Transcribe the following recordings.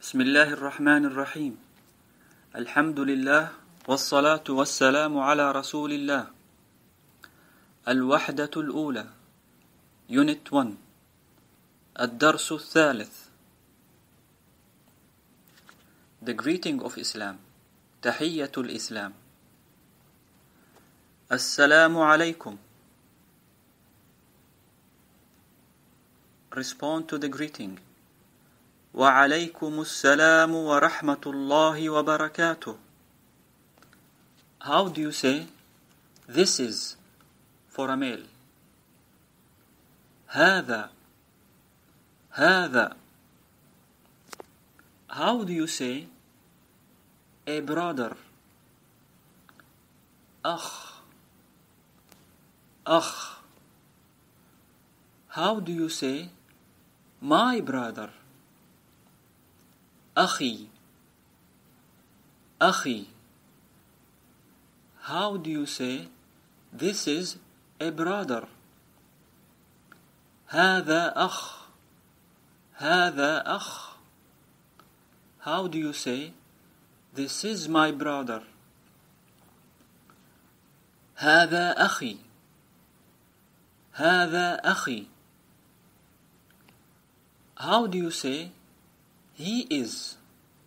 بسم الله الرحمن الرحيم الحمد لله والصلاة والسلام على رسول الله الوحدة الأولى Unit 1 الدرس الثالث The greeting of Islam تحية الإسلام السلام عليكم Respond to the greeting وعليكم السلام ورحمة الله وبركاته How do you say this is for a male? هذا How do you say a brother? أخ How do you say my brother? أخي How do you say this is a brother? هذا أخ How do you say this is my brother? هذا أخي How do you say he is?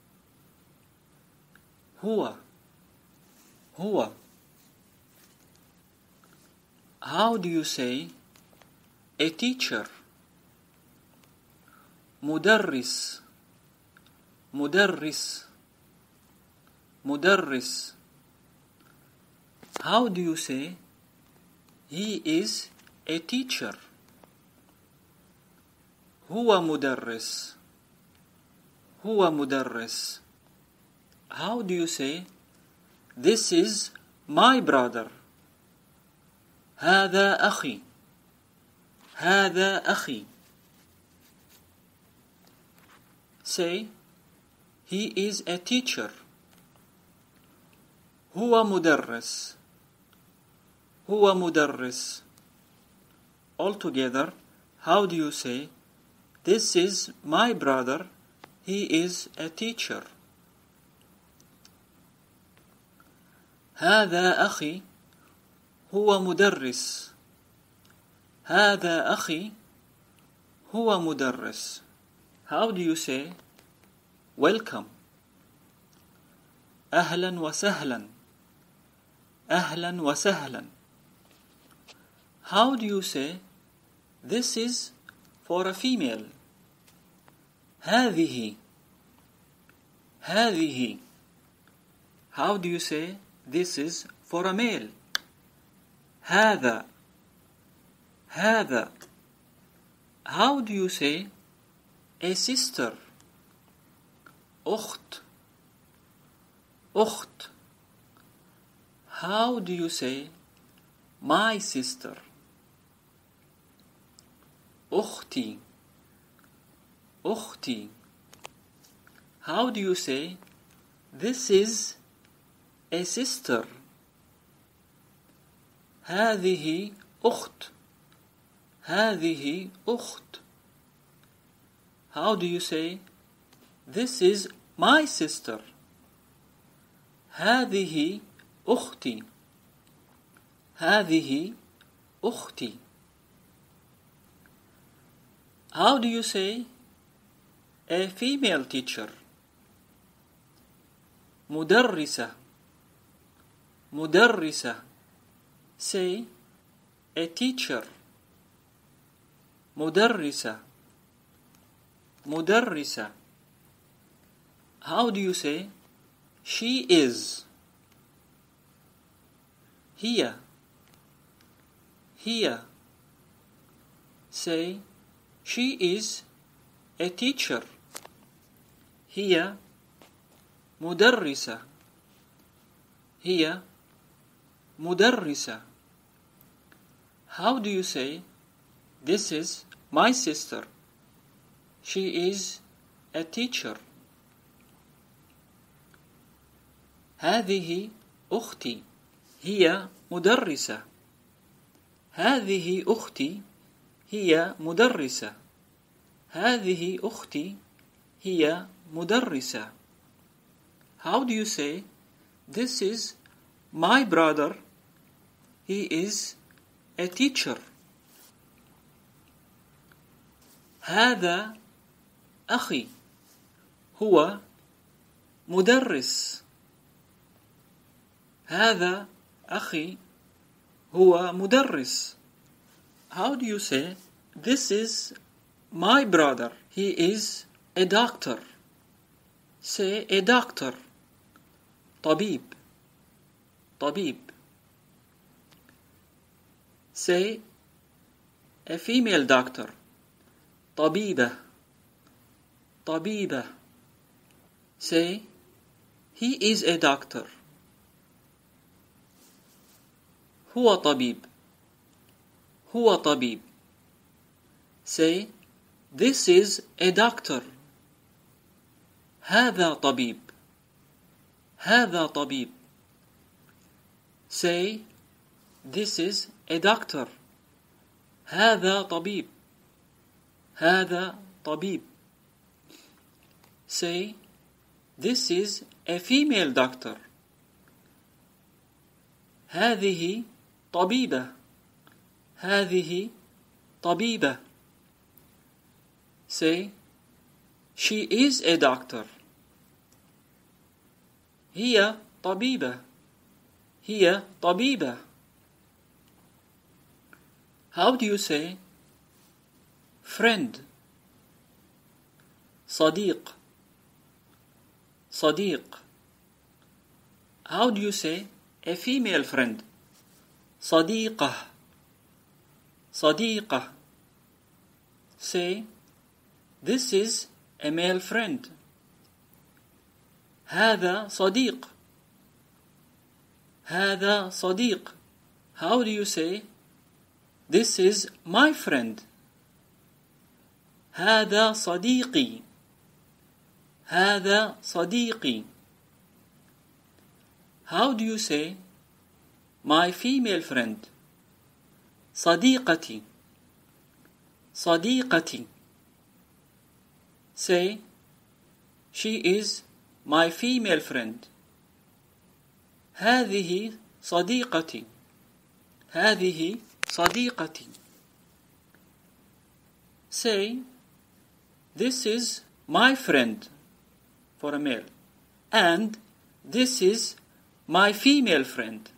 هو How do you say a teacher? مدرس How do you say he is a teacher? هو مدرس How do you say this is my brother? هذا أخي Say he is a teacher هو مدرس Altogether, how do you say this is my brother? He is a teacher. هذا أخي هو مدرس. How do you say welcome? أهلا وسهلا. How do you say this is for a female? هذه How do you say this is for a male? هذا How do you say a sister? أخت How do you say my sister? أختي How do you say this is a sister? هذه أخت How do you say this is my sister? هذه أختي How do you say a female teacher? مدرسة Say a teacher مدرسة How do you say she is? هي Say she is a teacher هي مدرسة How do you say this is my sister? She is a teacher هذه أختي هي مدرسة هذه أختي هي مدرسة هذه أختي هي مدرسة. How do you say, this is my brother, he is a teacher. هذا أخي هو مدرس. هذا أخي هو مدرس. How do you say, this is my brother, he is a doctor. Say a doctor. طبيب. طبيب. Say a female doctor. طبيبة. طبيبة. Say he is a doctor. هو طبيب. هو طبيب. Say this is a doctor. هذا طبيب. هذا طبيب. Say this is a doctor. هذا طبيب. هذا طبيب. Say this is a female doctor. هذه طبيبة. هذه طبيبة. Say she is a doctor. هي طبيبة. هي طبيبة. How do you say friend? صديق. صديق. How do you say a female friend? صديقة. صديقة. Say this is a male friend. هذا صديق. هذا صديق. How do you say this is my friend? هذا صديقي. هذا صديقي. How do you say my female friend? صديقتي. صديقتي. Say she is my female friend. هذه صديقتي. هذه صديقتي. Say this is my friend for a male and this is my female friend.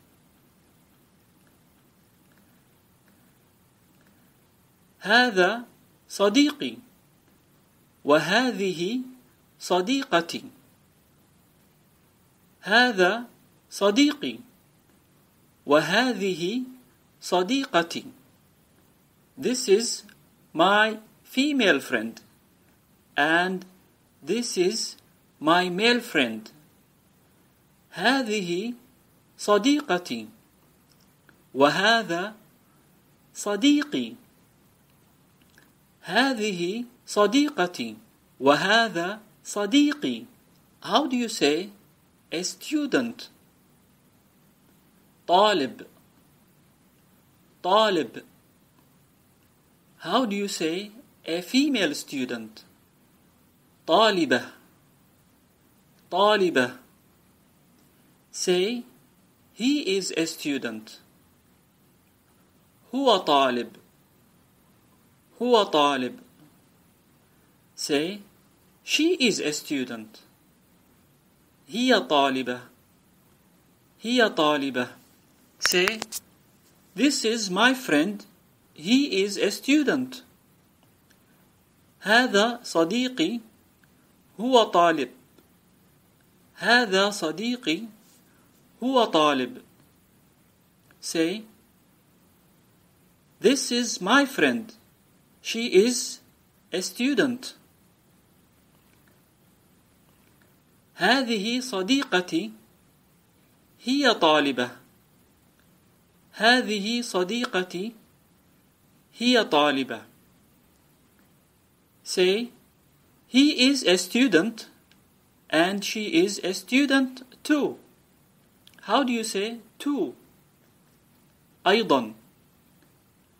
هذا صديقي وهذه صديقتي. هذا صديقي وهذه صديقتي. This is my female friend and this is my male friend. هذه صديقتي وهذا صديقي. هذه صديقتي وهذا صديقي. How do you say a student? طالب. طالب. How do you say a female student? طالبة. طالبة. Say he is a student. هو طالب. هو طالب. Say she is a student. هي طالبة. هي طالبة. Say this is my friend. He is a student. هذا صديقي. هو طالب. هذا صديقي. هو طالب. Say this is my friend. She is a student. هذه صديقتي. هي طالبة. هذه صديقتي. هي طالبة. Say he is a student and she is a student too. How do you say too? أيضا.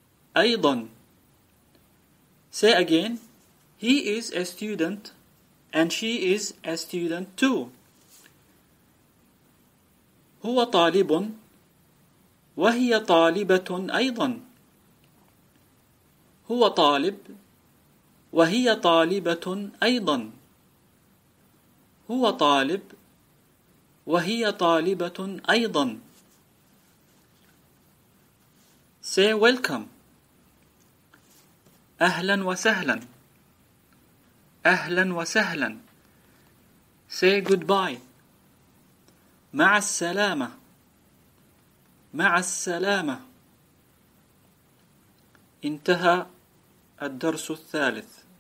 أيضا. Say again, he is a student and she is a student too. هو طالب وهي طالبة أيضا. هو طالب وهي طالبة أيضا. هو طالب وهي طالبة أيضا. Say welcome. أهلا وسهلا. أهلا وسهلا. Say goodbye. مع السلامة. مع السلامة. انتهى الدرس الثالث.